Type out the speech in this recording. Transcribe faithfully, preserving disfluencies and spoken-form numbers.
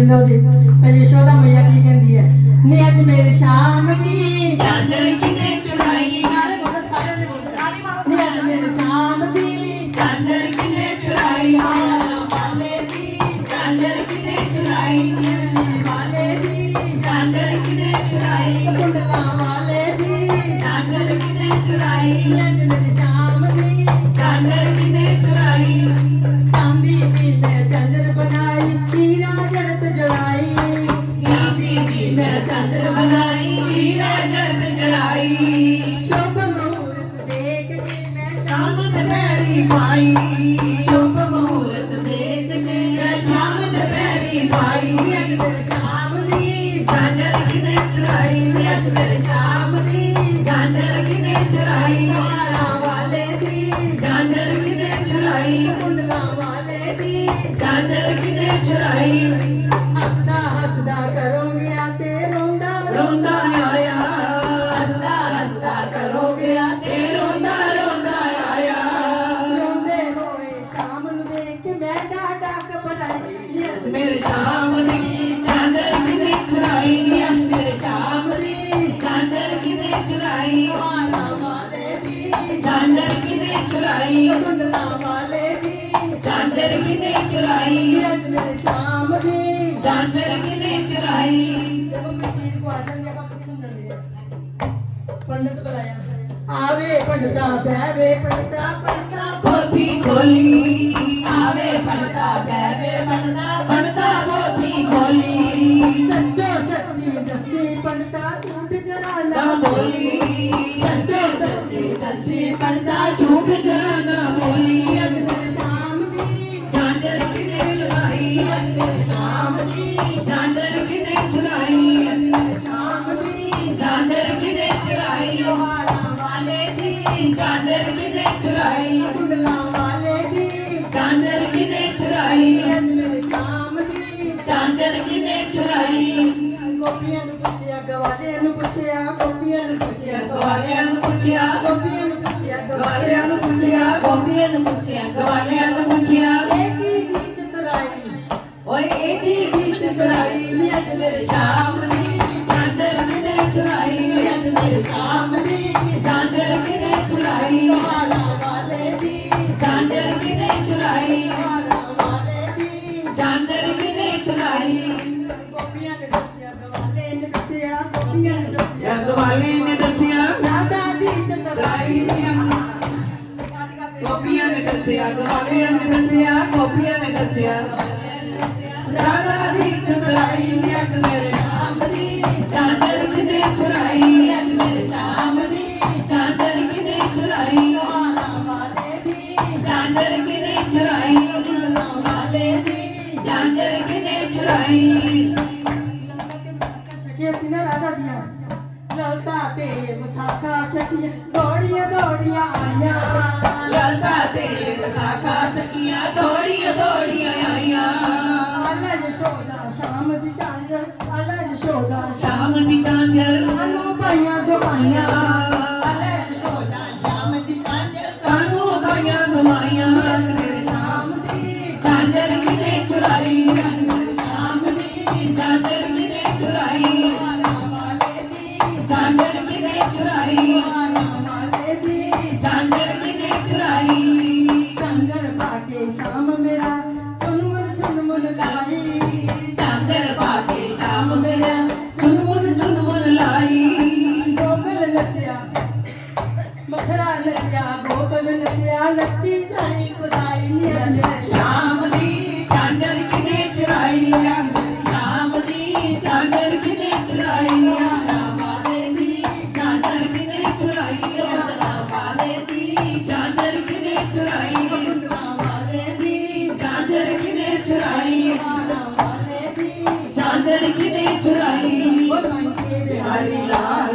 लो दी यशोदा मैया की कहती है नी अज मेरी शाम दी झांझर किने चुराई नारे बोलो सारे ने बोलो नी अज मेरी शाम दी झांझर किने चुराई वाले दी झांझर किने चुराई वाले दी झांझर किने चुराई कुंडला वाले दी झांझर किने चुराई अज मेरी शाम दी झांझर किने चुराई चांदी दी मैं झांझर बनाई हीरा जड़त जड़ाई चांदी दी मैं झांझर बनाई हीरा जड़त जड़ाई शुभ मुहूर्त देख के मैं शाम दोपहरी पाई शुभ मुहूर्त देख के मैं शाम दोपहरी पाई अज मेरी शाम दी झांझर किने चुराई अज मेरी शाम दी झांझर किने चुराई हारा वाले दी झांझर किने चुराई कुंडला वाले दी झांझर किने चुराई हसदा हसदा करोगे आते रोंदा रोंदा आया हसदा हसदा करोगे आते रोंदा रोंदा आया रोंदे होए शाम नू देख के मैं डाटा घबराई अज मेरे शाम दी झांझर किने चुराई अज मेरे शाम दी झांझर किने चुराई हारा वाले दी झांझर किने चुराई कुंडला वाले दी झांझर किने चुराई अज मेरे शाम दी झांझर किने चुराई देखो मशीन को आजम जगह पूछन दे पंडित बुलाया आवे पंडिता बैवे पंडिता पंडिता पोथी खोली आवे पंडिता बैवे पंडिता पंडिता पोथी खोली सच्चो सच्ची दसी पंडिता झूठ जरा ना बोली सच्चो सच्ची दसी पंडिता झूठ जरा ना बोली अज मेरी शाम दी झांझर किने लगाई अज मेरी शाम दी झांझर किने चुराई अज मेरी शाम दी झांझर किने चुराई हारा वाले दी झांझर किने चुराई कुंडला वाले दी झांझर किने चुराई अज मेरी शाम दी झांझर किने चुराई गोपियां नु पुछया गवालियां नु पुछया गोपियां नु पुछया गवालियां नु पुछया गोपियां नु पुछया गवालियां नु पुछया गोपियां नु पुछया गवालियां नु पुछया एक ही दी चतुराई ओए एक ही दी चतुराई नी अज मेरी शाम दी झांझर किने चुराई अज मेरी शाम दी झांझर किने चुराई हारा वाले दी झांझर किने चुराई हारा वाले दी झांझर किने चुराई गोपियां ने दसिया गवाले ने दसिया गोपियां ने दसिया गवाले ने दसिया राधा दी चतुराई गोपियां ने दसिया गवाले ने दसिया गोपियां ने दसिया राधा दी चतुराई अज मेरे शाम दी झांझर किने चुराई अज मेरे शाम दी झांझर किने चुराई हारा वाले दी झांझर किने चुराई कुंडला वाले दी झांझर किने चुराई सखिया सी ना राधा दिया ललता ते विशाखा सखिया दौड़िया दौड़िया आया ललता ते विशाखा सखिया दौड़िया दौड़िया आया अल्लाह यशोदा शाम दी झांझर अल्लाह यशोदा शाम दी झांझर कानू भाइयां दवाइयां अल्लाह यशोदा शाम दी झांझर कानू भाइयां दवाइयां अज मेरी शाम दी झांझर किने चुराई अज मेरी शाम दी झांझर किने चुराई हारा वाले दी झांझर किने चुराई हारा वाले दी झांझर किने चुराई झांझर पाके शाम मेरा चुनमुन चुनमुन लाई झांझर पाके शाम मेरा चुनमुन चुनमुन लाई गोकुल नचिया मथुरा नचिया गोकुल नचिया नच्ची सारी खुदाई नी अज शाम दी झांझर किने चुराई शाम दी झांझर किने चुराई हारा वाले दी झांझर किने चुराई हारा वाले दी झांझर किने चुराई कुंडला वाले दी झांझर किने चुराई हारा वाले दी झांझर किने चुराई बिहारी लाल